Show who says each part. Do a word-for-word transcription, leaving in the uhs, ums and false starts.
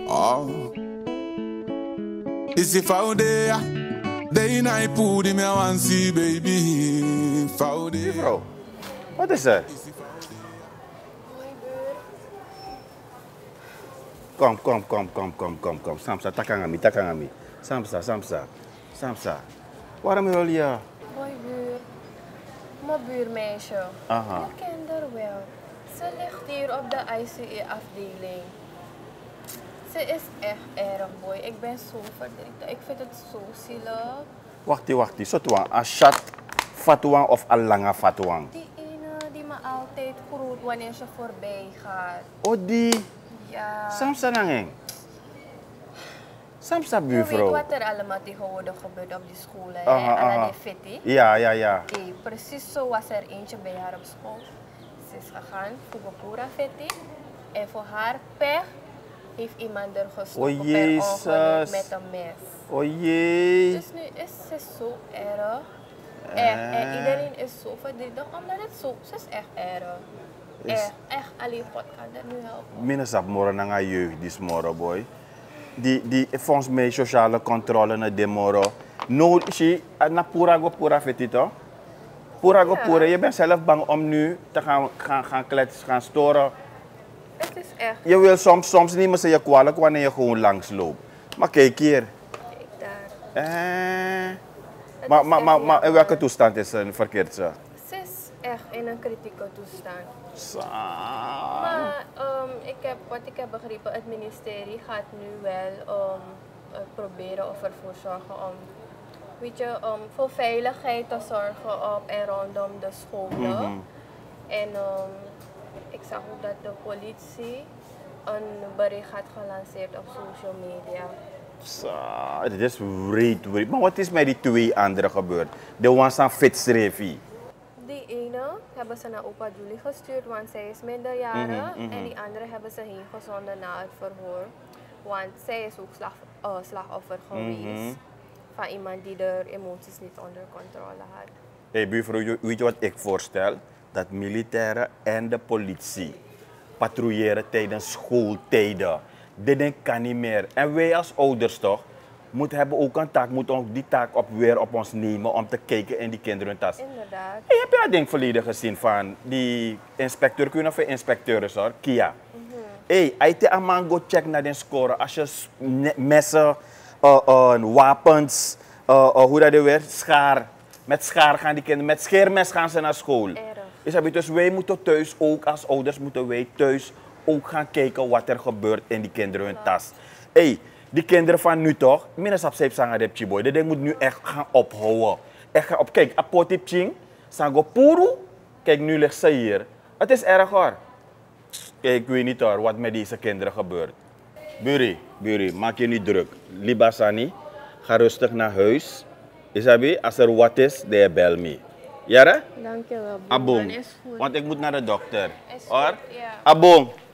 Speaker 1: Oh. Is it foul there? They night put him and see baby. Foul there.
Speaker 2: Mevrouw, wat is er? Kom, kom, kom, kom, kom, kom, kom. Samsa, takangami, takangami. Samsa, Samsa, Samsa. Waarom wil je?
Speaker 3: Mooi buur. Mijn buurmeisje.
Speaker 2: Aha.
Speaker 3: Je kent haar wel. Ze ligt hier op de I C E-afdeling. Ze is echt erg mooi. Ik ben zo verdrietig. Ik vind het zo zielig.
Speaker 2: Wacht, wacht. Sotwang, ashat fatwang of alanga fatwang?
Speaker 3: Die ene die me altijd groet wanneer ze voorbij gaat.
Speaker 2: Oh, die?
Speaker 3: Ja.
Speaker 2: Samsa nangeng? Samsa
Speaker 3: Je weet
Speaker 2: buurvrouw?
Speaker 3: wat er allemaal tegenwoordig gebeurt op die school, hè?
Speaker 2: Aha,
Speaker 3: Alla
Speaker 2: aha.
Speaker 3: die Seti.
Speaker 2: Ja, ja, ja.
Speaker 3: Hey, precies zo was er eentje bij haar op school. Ze is gegaan voor de pura Seti. En voor haar pech heeft iemand er gestoken
Speaker 2: Oh,
Speaker 3: per
Speaker 2: Jezus.
Speaker 3: ongeluk met een mes.
Speaker 2: Oh jee.
Speaker 3: Dus nu is ze zo erg. Echt. En iedereen is zo verdrietig omdat het zo ze is echt erg.
Speaker 2: Is-
Speaker 3: Echt, echt. Alleen God kan dat nu helpen.
Speaker 2: Minnesap moro na nga jeugd die smoro boy. Die die volgens mij sociale controle na de moro. No si na pura go pura fetito. Pura go
Speaker 3: Ja.
Speaker 2: pura. Je bent zelf bang om nu te gaan gaan gaan kletsen, gaan storen.
Speaker 3: Het is echt.
Speaker 2: Je wil soms soms niet meer ze je kwalijk wanneer je gewoon langs loopt. Maar kijk hier.
Speaker 3: Kijk daar.
Speaker 2: Eh.
Speaker 3: Het
Speaker 2: Maar
Speaker 3: is
Speaker 2: maar
Speaker 3: echt
Speaker 2: maar, maar in
Speaker 3: jammer.
Speaker 2: welke toestand is ze verkeerd ze?
Speaker 3: Ze is echt in een kritieke toestand.
Speaker 2: Sa.
Speaker 3: Maar um, ik heb, wat ik heb begrepen, het ministerie gaat nu wel um, uh, proberen of ervoor zorgen om, weet je, um, voor veiligheid te zorgen op en rondom de scholen.
Speaker 2: Mhm.
Speaker 3: En um, ik zag ook dat de politie een bericht had gelanceerd op social media.
Speaker 2: Sa. Dit is wreed, wreed. Maar wat is met die twee anderen gebeurd? De ones aan Fitzrevi.
Speaker 3: Die ene hebben ze naar opa Julie gestuurd, want zij is minderjarig.
Speaker 2: Mhm, mhm.
Speaker 3: En die andere hebben ze heen gezonden na het verhoor. Want zij is ook slag, uh, slachtoffer geweest
Speaker 2: Mhm.
Speaker 3: van iemand die de emoties niet onder controle had.
Speaker 2: Hé hey, buurvrouw, weet je wat ik voorstel? Dat militairen en de politie patrouilleren tijdens schooltijden. Dit ding kan niet meer. En wij als ouders toch, moeten hebben ook een taak, moeten ook die taak op, weer op ons nemen om te kijken in die kinderen tas.
Speaker 3: Inderdaad.
Speaker 2: Hey, heb je dat ding verleden gezien van die inspecteur, kun je nog veel inspecteurs hoor, Kia. Hé, als je een man go check naar de score, als je s- ne- messen, uh, uh, wapens, uh, uh, hoe dat weer, schaar. Met schaar gaan die kinderen, met scheermes gaan ze naar school.
Speaker 3: Erg.
Speaker 2: Is dat, dus wij moeten thuis ook, als ouders moeten wij thuis ook gaan kijken wat er gebeurt in die kinderen hun tas. Hey, die kinderen van nu toch, minstens op zeep zijn de boy. Dat ding moet nu echt gaan ophouden. Echt gaan op, kijk, apotip ching, sango puru. Kijk, nu ligt ze hier. Het is erg hoor. Kijk, ik weet niet hoor, wat met deze kinderen gebeurt. Buri, Buri, maak je niet druk. Libasani, ga rustig naar huis. Isabi, als er wat is, dan bel me. Ja, hè?
Speaker 3: Dankjewel,
Speaker 2: Abong.
Speaker 3: Is goed.
Speaker 2: Want ik moet naar de dokter.
Speaker 3: Is goed,
Speaker 2: Hoor?
Speaker 3: ja.
Speaker 2: Abong.